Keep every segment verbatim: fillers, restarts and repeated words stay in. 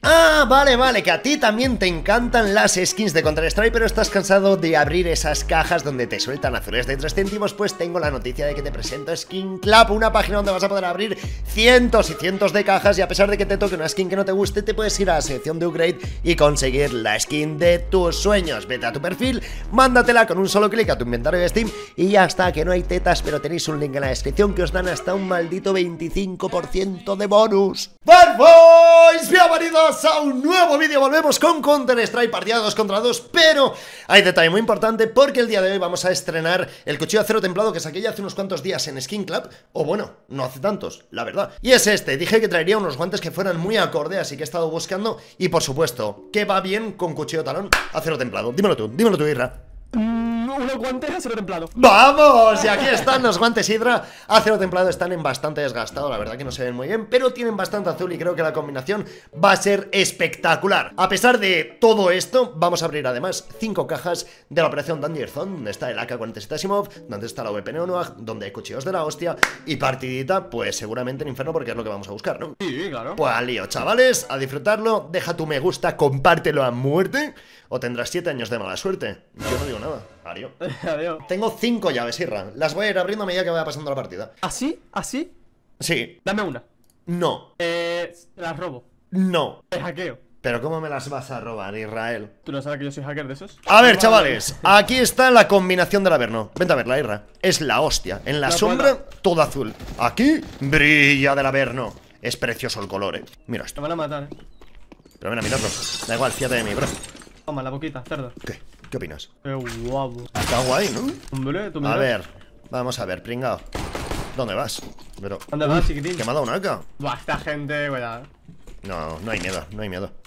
Ah, vale, vale, que a ti también te encantan las skins de Counter-Strike, pero estás cansado de abrir esas cajas donde te sueltan azules de tres céntimos. Pues tengo la noticia de que te presento Skin Club, una página donde vas a poder abrir cientos y cientos de cajas, y a pesar de que te toque una skin que no te guste, te puedes ir a la sección de upgrade y conseguir la skin de tus sueños. Vete a tu perfil, mándatela con un solo clic a tu inventario de Steam y ya está, que no hay tetas, pero tenéis un link en la descripción que os dan hasta un maldito veinticinco por ciento de bonus. ¡Bad Boys! Bienvenidos a un nuevo vídeo. Volvemos con Counter-Strike, partida dos contra dos, pero hay detalle muy importante porque el día de hoy vamos a estrenar el cuchillo de acero templado que saqué ya hace unos cuantos días en Skin Club, o bueno, no hace tantos, la verdad. Y es este, dije que traería unos guantes que fueran muy acorde, así que he estado buscando y por supuesto, que va bien con cuchillo de talón acero templado. Dímelo tú, dímelo tú, Irra. Mm, unos guantes acero templado. ¡Vamos! Y aquí están los guantes Hydra acero templado. Están en bastante desgastado, la verdad que no se ven muy bien, pero tienen bastante azul y creo que la combinación va a ser espectacular. A pesar de todo esto, vamos a abrir además cinco cajas de la operación Danger Zone, donde está el A K cuarenta y siete Asimov, donde está la V P Neonoag, donde hay cuchillos de la hostia y partidita, pues seguramente en Inferno, porque es lo que vamos a buscar, ¿no? Sí, claro. Pues al lío, chavales, a disfrutarlo. Deja tu me gusta, compártelo a muerte, o tendrás siete años de mala suerte. Yo no digo nada. Adiós. Adiós. Tengo cinco llaves, Irra. Las voy a ir abriendo a medida que vaya pasando la partida. ¿Así? ¿Así? Sí. Dame una. No. Eh... Las robo. No. Te hackeo. Pero ¿cómo me las vas a robar, Israel? ¿Tú no sabes que yo soy hacker de esos? A ver, chavales, aquí está la combinación del Averno. Vente a verla, Irra. Es la hostia. En la, La sombra, puerta. todo azul. Aquí, brilla del Averno. Es precioso el color, eh. Mira Te esto. van a matar, eh. Pero ven a mirarlo. Da igual, fíjate de mí, bro. Toma, la boquita, cerdo. ¿Qué? ¿Qué opinas? Qué guapo. Está guay, ¿no? Hombre, tú me A ves. ver, vamos a ver, pringao. ¿Dónde vas? Pero... ¿Dónde vas, chiquitín? ¿Que me ha dado una A K? Buah, esta gente, cuidado. No, no hay miedo, no hay miedo.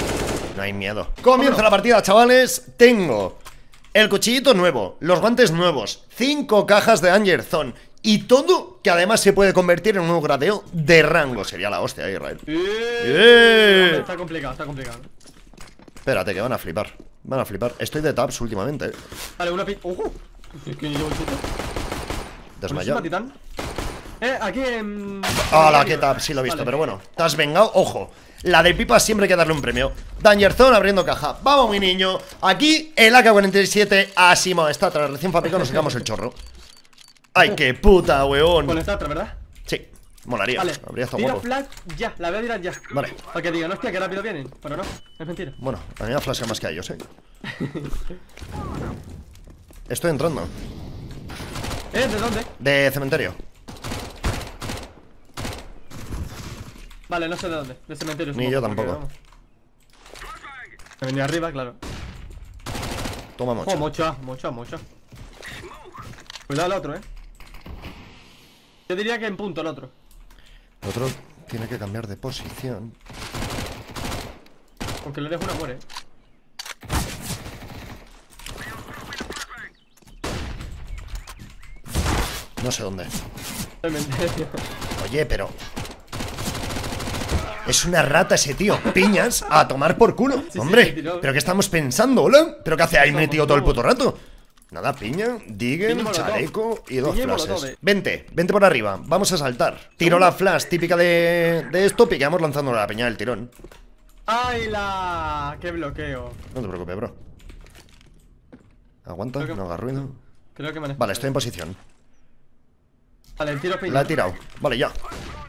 No hay miedo. Comienza la partida, chavales. Tengo el cuchillito nuevo, los guantes nuevos, cinco cajas de Danger Zone y todo que además se puede convertir en un nuevo gradeo de rango. Sería la hostia, Israel. Eh. Está complicado, está complicado. Espérate, que van a flipar. Van a flipar. Estoy de tabs últimamente, eh. Vale, una pin... ¡Ojo! Es que yo llevo el chito. Desmayado. Titán. Eh, aquí en... Hola, qué tab, sí lo he visto, Vale. pero bueno. Te has vengado, ojo. La de pipa siempre hay que darle un premio. Danger Zone abriendo caja. Vamos, mi niño. Aquí el A K cuarenta y siete Asimov está tras recién fabricado. Nos sacamos el chorro. Ay, qué puta, weón. Con esta otra, ¿verdad? Sí, molaría. Vale, Habría estado tira guapo. flash ya, la voy a tirar ya. Vale. Para que digan, hostia, que rápido vienen. Pero no, es mentira. Bueno, a mí me flasha más que a ellos, eh. Estoy entrando. ¿Eh? ¿De dónde? De cementerio. Vale, no sé de dónde. De cementerio. Ni supongo, yo porque, tampoco. vamos. Me venía arriba, claro. Toma Oh, mucho. mucho, mucho, mucho. Cuidado el otro, eh. Yo diría que en punto el otro. El otro tiene que cambiar de posición. Porque le dejo una muere. No sé dónde. Cementerio. Oye, pero... Es una rata ese tío. Piñas a tomar por culo. sí, Hombre, me tiró. ¿pero qué estamos pensando, hola? ¿Pero qué hace ahí Somos metido todo el lobos. puto rato? Nada, piña, diggen, Piña y molotov. chaleco y dos Piña y flashes. molotov, eh. Vente, vente por arriba, vamos a saltar. Tiro la flash típica de, de esto, piqueamos lanzándole a la peña del tirón. ¡Ay, la! ¡Qué bloqueo! No te preocupes, bro. Aguanta, Creo que- no haga ruido. Creo que me han... Vale, estoy en posición. Vale, el tiro piña. La he tirado, vale, ya.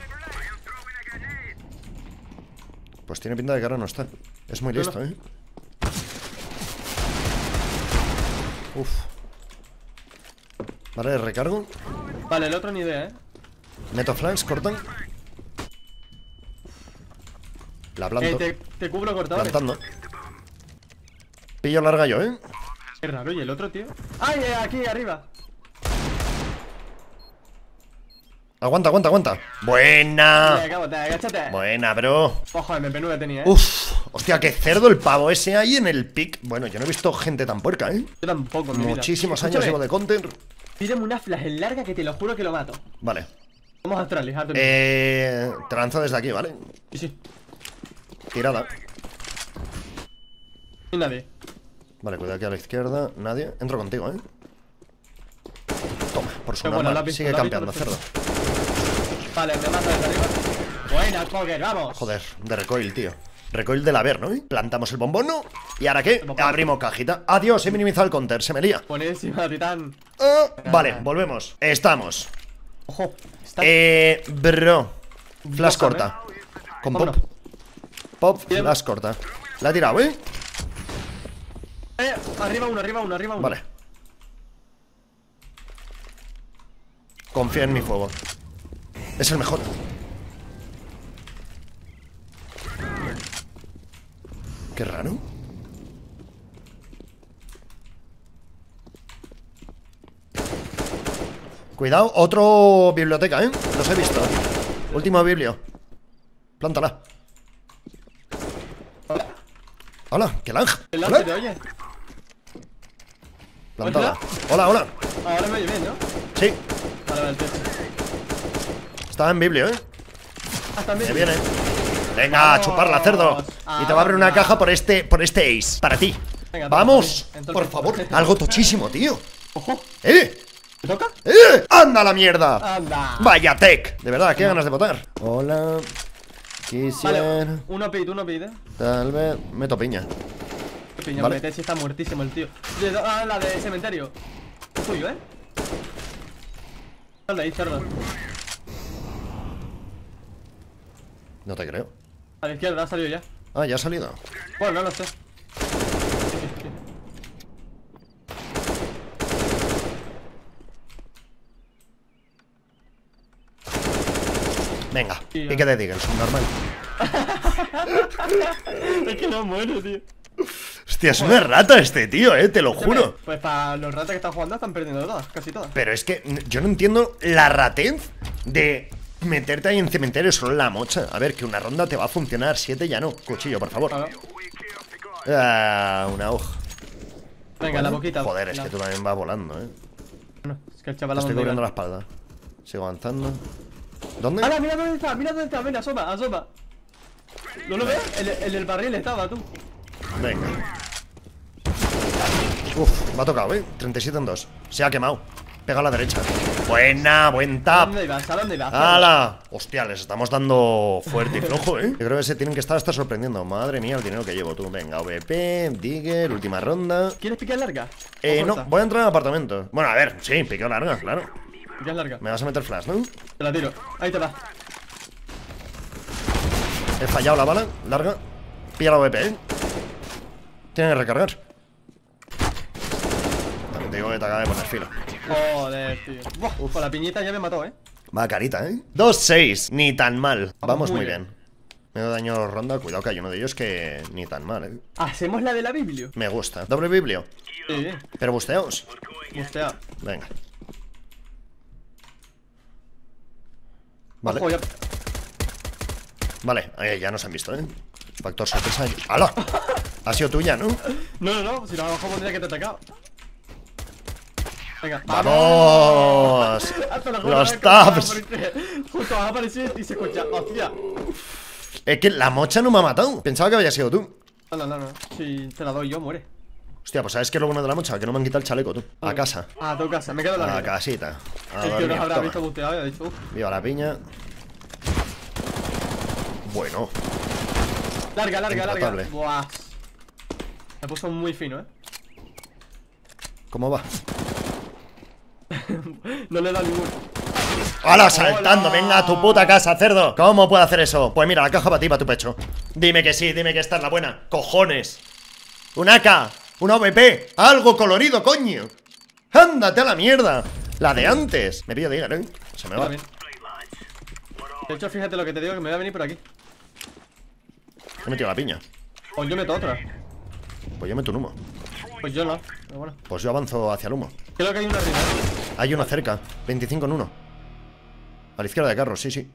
Pues tiene pinta de que ahora no está. Es muy No, listo, no. eh. Uf. Vale, recargo. Vale, el otro ni idea, eh. Meto flash, cortan. La Eh, planto. te, te cubro cortadores. Plantando. Pillo larga yo, eh. Qué raro, ¿y el otro, tío? ¡Ay, eh, aquí, arriba! Aguanta, aguanta, aguanta. Buena. Eh, cámate, agáchate. Buena, bro. Ojo, M P nueve tenía, eh. Uf. Hostia, qué cerdo el pavo ese ahí en el pick. Bueno, yo no he visto gente tan puerca, eh. Yo tampoco, en mi vida. Muchísimos años Escúchame, llevo de counter. Tírame una flash en larga que te lo juro que lo mato. Vale. Vamos a Astralis, harto. Eh. Te lanzo desde aquí, ¿vale? Sí, sí. Tirada. Y nadie. Vale, cuidado aquí a la izquierda. Nadie. Entro contigo, eh. Toma, por su Qué bueno, normal. la has visto, Sigue la has visto, campeando, cerdo. perfecto. Vale, me mata desde arriba. Buena, Poker, vamos. Joder, de recoil, tío. Recoil del haber, ¿no? Plantamos el bombón, ¿no? ¿Y ahora qué? Abrimos cajita. Adiós, he minimizado el counter, se me lía. Buenísima, titán. Ah, vale, volvemos. Estamos. Ojo. Está... Eh, bro. Flash Bójame. corta. Con pop. Vámonos. Pop, Bien. flash corta. La he tirado, ¿eh? Eh, arriba uno, arriba uno, arriba uno. Vale. Confía en mi fuego. Es el mejor. Qué raro. Cuidado, otro biblioteca, ¿eh? Los he visto. Último biblio. Plántala. Hola, qué lag. El Hola. lance te oye. Plantada. Hola, hola. Ahora me oye bien, ¿no? Sí, Vale, vale, el techo. estaba en biblio, ¿eh? Ah, también. Me viene. Venga, a chuparla, cerdo. Y te va a abrir una caja por este, por este ace. Para ti. Venga, Vamos, toma, entonces- por favor. Algo tochísimo, tío. Ojo. ¡Eh! ¿Me toca? ¡Eh! ¡Anda la mierda! Anda. Vaya tech. De verdad, qué ganas de votar. Hola. Quisiera. Vale, uno pit, uno pit, eh. Tal vez. Meto piña. Piña, Vale. vale. Si está muertísimo el tío. De- Ah, la de cementerio. Es tuyo, eh. Dale ahí, cerdo. No te creo. A la izquierda, ha salido ya. Ah, ya ha salido. Bueno, no lo sé. Venga, Tío. pique de Deagles, normal. Es que no muero, tío. Hostia, es una rata este tío, eh, te lo juro. Pues para los ratas que están jugando están perdiendo todas, casi todas. Pero es que n- yo no entiendo la ratez de meterte ahí en cementerio solo en la mocha. A ver, que una ronda te va a funcionar, siete ya no. Cuchillo, por favor. Claro. Ah, una hoja. Venga, la boquita. Joder, es La- que tú también vas volando, eh. No, es que el chaval Estoy dónde cubriendo la iba. espalda. Sigo avanzando. ¿Dónde? ¡Hala, mira dónde está! ¡Mira dónde está! ¡Ven, asoma, asoma! ¿No lo ves? El, el del barril estaba, tú. Venga. Uf, me ha tocado, eh. treinta y siete en dos. Se ha quemado. Pega a la derecha. Buena, buen ¿A tap. dónde ibas? ¿A dónde ibas? ¡Hala! Hostia, les estamos dando fuerte y flojo, ¿eh? Yo creo que se tienen que estar hasta sorprendiendo. Madre mía, el dinero que llevo tú. Venga, V P, Digger, última ronda. ¿Quieres picar larga? Eh, ¿O no, corta? voy a entrar al apartamento. Bueno, a ver, sí, pico larga, claro. Picar larga. Me vas a meter flash, ¿no? Te la tiro. Ahí te va. He fallado la bala, larga. Pilla la V P, ¿eh? Tiene que recargar. También te digo que te acaba de poner filo. Joder, tío. Buah, con la piñita ya me mató, eh. Va carita, ¿eh? dos seis, ni tan mal. Vamos muy muy bien. bien. Me da daño ronda, cuidado que hay uno de ellos que ni tan mal, ¿eh? ¿Hacemos la de la Biblia? Me gusta. Doble biblio. Sí, Pero busteaos. hostia. Venga. Vale. Ojo, ya. Vale, eh, ya nos han visto, ¿eh? Factor sorpresa. ¡Hala! Ha sido tuya, ¿no? No, no, no. Si no, abajo pondría que te he atacado. Venga, ¡Vamos! Hasta la Los joder, taps. porque Justo va a aparecer y se escucha. ¡Hostia! Es que la mocha no me ha matado. Pensaba que había sido tú. No, no, no, no. Si te la doy yo, muere. Hostia, pues ¿sabes qué es lo bueno de la mocha? Que no me han quitado el chaleco, tú. A casa. Ah, a tu casa. Me quedo A larga. casita. A El tío dormir. nos habrá Toma. visto busteado y ha dicho, uff. Viva la piña. Bueno. Larga, larga, Intratable. larga. Buah. Me puso muy fino, eh. ¿Cómo va? No le he dado ninguno. ¡Hala, saltando! ¡Hola! ¡Venga a tu puta casa, cerdo! ¿Cómo puedo hacer eso? Pues mira, la caja para ti, para tu pecho. Dime que sí, dime que esta es la buena. ¡Cojones! ¡Un A K! ¡Un O V P! ¡Algo colorido, coño! ¡Ándate a la mierda! La de antes. Me pillo de ir, ¿eh? Se me Yo va. también. De hecho, fíjate lo que te digo, que me voy a venir por aquí. He metido la piña. O yo meto otra. Pues yo meto un humo. Pues yo no. Pero bueno. Pues yo avanzo hacia el humo. Creo que hay una arriba. Hay uno cerca. veinticinco en uno. A la izquierda de carro, sí, sí.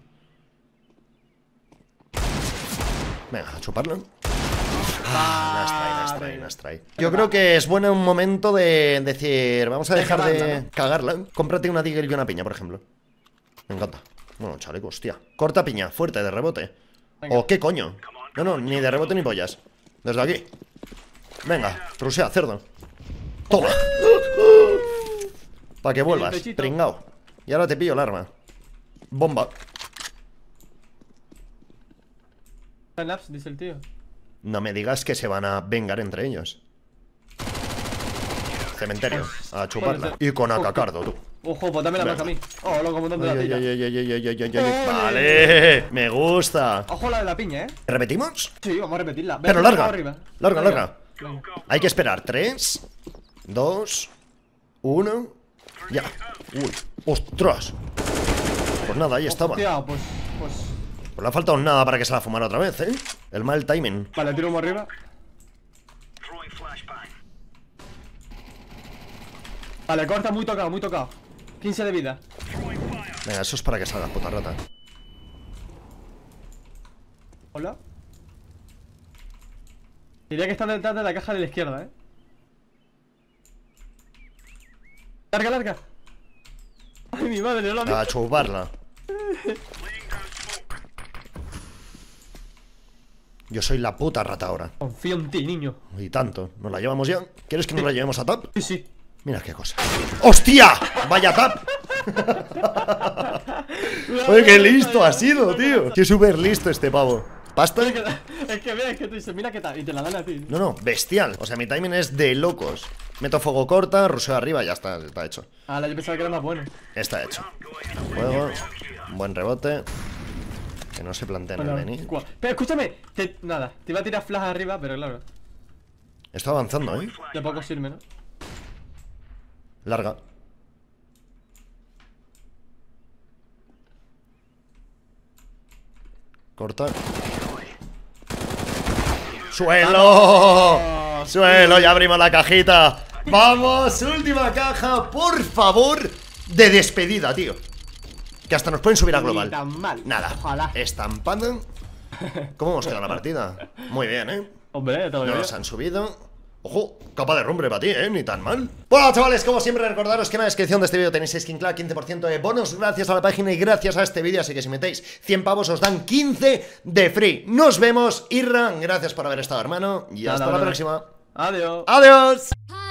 Venga, a chuparlo. Ah, nas trae, nas trae, nas trae. Yo creo que es bueno un momento de decir, vamos a De dejar de cagarla, ¿no? cagarla. Cómprate una Deagle y una piña, por ejemplo. Me encanta. Bueno, chaleco, hostia. Corta piña, fuerte, de rebote. Venga. ¿O qué coño? No, no, ni de rebote ni pollas. Desde aquí. Venga, rusea, cerdo. Toma. Para que vuelvas, pechito. pringao. Y ahora te pillo el arma. Bomba. Time lapse, dice el tío. No me digas que se van a vengar entre ellos. Cementerio, a chuparla. Y con Akakardo, tú. Ojo, pues dame la marca a mí. Oh, loco, un montón de la Ay, piña. ay, ay, ay, ay, ay, ay, ay, ay. Vale, me gusta. Ojo la de la piña, eh. ¿Repetimos? Sí, vamos a repetirla. Pero Venga, larga, arriba. larga, Venga. larga. Hay que esperar. Tres, dos, uno. Ya. Uy, ostras. Pues nada, ahí estaba. Hostia, pues, pues. Pues le ha faltado nada para que se la fumara otra vez, ¿eh? El mal timing. Vale, tiro uno arriba. Vale, corta, muy tocado, muy tocado. quince de vida. Venga, eso es para que salga, puta rata. Hola. Diría que están detrás de la caja de la izquierda, eh. Larga, larga. Ay, mi madre, no lo vi. A chuparla. Yo soy la puta rata ahora. Confío en ti, niño. Y tanto. ¿Nos la llevamos ya? ¿Quieres que nos la llevemos a tap? Sí, sí. Mira qué cosa. ¡Hostia! ¡Vaya tap! Oye, qué listo ha sido, tío. Qué súper listo este pavo. ¿Pasta? Es que, es que mira, es que tú dices, mira qué tal. Y te la dan a ti. No, no, bestial. O sea, mi timing es de locos. Meto fuego corta, ruseo arriba y ya está, está hecho. Ah, yo pensaba que era más bueno. Está hecho. Fuego, buen rebote. Que no se planteen el Bueno, venir. cua- Pero escúchame, te- nada, te iba a tirar flash arriba, pero claro, Está avanzando, ¿eh? de poco sirve, ¿no? Larga. Corta. ¡Suelo! ¡Suelo! Ya abrimos la cajita. ¡Vamos! Última caja, por favor. De despedida, tío. Que hasta nos pueden subir a Ni global. tan mal. Nada. Ojalá. Estampada. ¿Cómo hemos quedado la partida? Muy bien, ¿eh? Hombre, todo No bien. nos han subido. Ojo, capa de rumbre para ti, ¿eh? Ni tan mal. Bueno, chavales, como siempre, recordaros que en la descripción de este vídeo tenéis Skin Club, quince por ciento de bonos gracias a la página y gracias a este vídeo. Así que si metéis cien pavos os dan quince de free. Nos vemos, Irra. Gracias por haber estado, hermano. Y Nada, hasta la brother. próxima. Adiós. ¡Adiós!